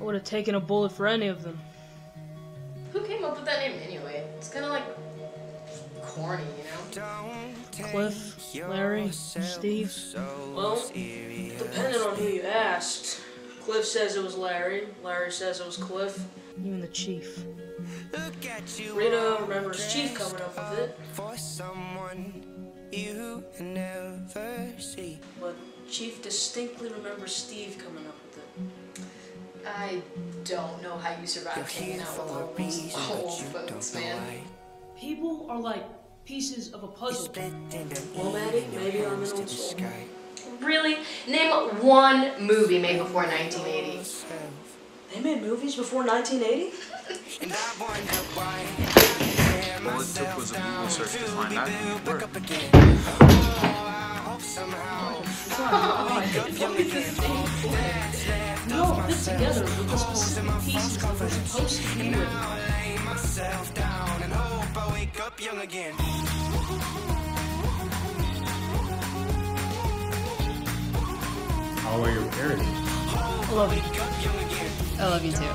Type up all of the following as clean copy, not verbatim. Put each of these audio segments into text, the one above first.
would have taken a bullet for any of them. Who came up with that name anyway? It's kind of like corny, you know? Cliff, Larry, Steve. Well, depending on who you asked. Cliff says it was Larry. Larry says it was Cliff. You and the Chief. Rita remembers Chief coming up with it. For someone you never see. But Chief distinctly remembers Steve coming up with it. I don't know how you survive hanging out with all these old folks, man. People are like pieces of a puzzle. Well, Maddie, maybe I'm an old soul. Really? Name one movie made before 1980. They made movies before 1980? And I wonder why. All it took was a Google search to find out who you were. We all fit together with the specific pieces that we're supposed to be with. How are your parents? I love you. I love you too.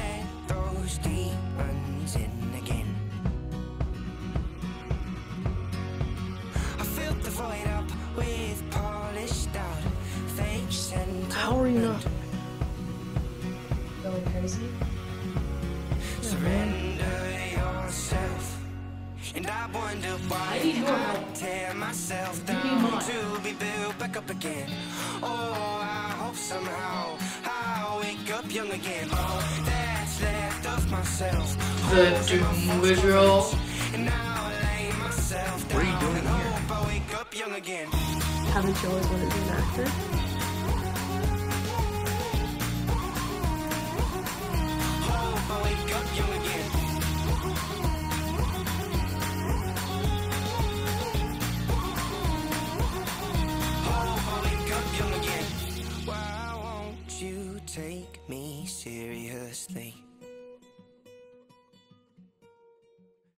How are you not? Going crazy? And I wonder why I need your help. tear myself You need down mine. to be built back up again. Oh, I hope somehow I'll wake up young again. Oh, that's left of myself. The Doom Visual. And now I lay myself down. What are you doing here? Hope I wake up young again. Haven't you always wanted to be an actor? Hope I wake up young again. Hope I wake up young again. Why won't you take me seriously?